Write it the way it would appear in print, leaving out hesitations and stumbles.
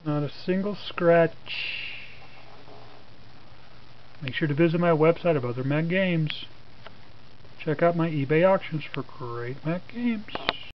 Not a single scratch. Make sure to visit my website of Other Mac Games. Check out my eBay auctions for great Mac games.